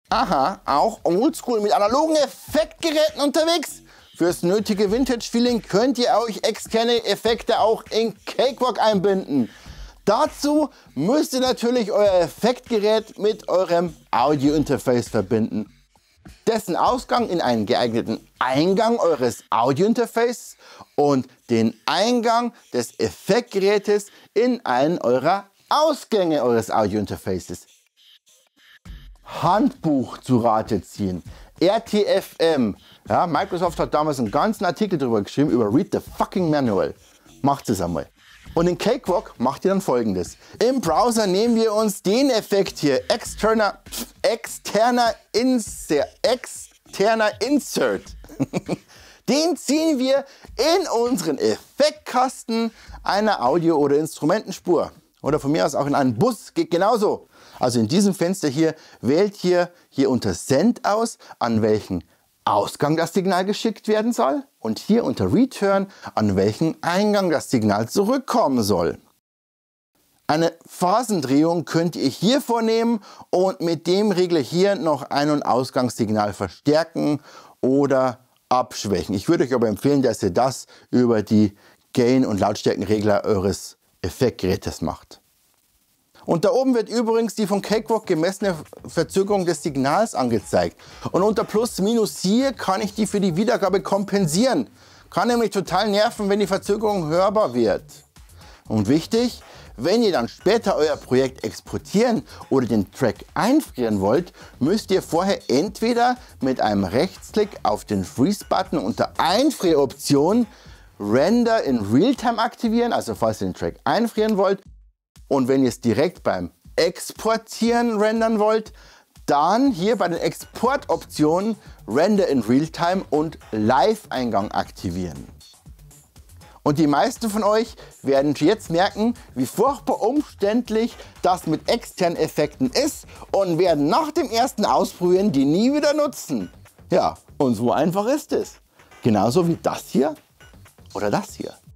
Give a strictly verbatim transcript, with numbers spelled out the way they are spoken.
Aha, auch oldschool mit analogen Effektgeräten unterwegs? Fürs nötige Vintage-Feeling könnt ihr euch externe Effekte auch in Cakewalk einbinden. Dazu müsst ihr natürlich euer Effektgerät mit eurem Audio-Interface verbinden. Dessen Ausgang in einen geeigneten Eingang eures Audio-Interfaces und den Eingang des Effektgerätes in einen eurer Ausgänge eures Audio-Interfaces. Handbuch zu Rate ziehen. R T F M. Ja, Microsoft hat damals einen ganzen Artikel darüber geschrieben, über Read the fucking Manual. Macht es einmal. Und in Cakewalk macht ihr dann Folgendes. Im Browser nehmen wir uns den Effekt hier, externer, externer, Inser, externer Insert. Den ziehen wir in unseren Effektkasten einer Audio- oder Instrumentenspur. Oder von mir aus auch in einen Bus, geht genauso. Also in diesem Fenster hier wählt ihr hier unter Send aus, an welchen Ausgang das Signal geschickt werden soll und hier unter Return, an welchen Eingang das Signal zurückkommen soll. Eine Phasendrehung könnt ihr hier vornehmen und mit dem Regler hier noch Ein- und Ausgangssignal verstärken oder abschwächen. Ich würde euch aber empfehlen, dass ihr das über die Gain- und Lautstärkenregler eures Effektgerätes macht. Und da oben wird übrigens die von Cakewalk gemessene Verzögerung des Signals angezeigt. Und unter Plus Minus hier kann ich die für die Wiedergabe kompensieren. Kann nämlich total nerven, wenn die Verzögerung hörbar wird. Und wichtig, wenn ihr dann später euer Projekt exportieren oder den Track einfrieren wollt, müsst ihr vorher entweder mit einem Rechtsklick auf den Freeze-Button unter Einfrieroption Render in Realtime aktivieren, also falls ihr den Track einfrieren wollt. Und wenn ihr es direkt beim Exportieren rendern wollt, dann hier bei den Exportoptionen Render in Realtime und Live-Eingang aktivieren. Und die meisten von euch werden jetzt merken, wie furchtbar umständlich das mit externen Effekten ist und werden nach dem ersten Ausprobieren die nie wieder nutzen. Ja, und so einfach ist es. Genauso wie das hier oder das hier.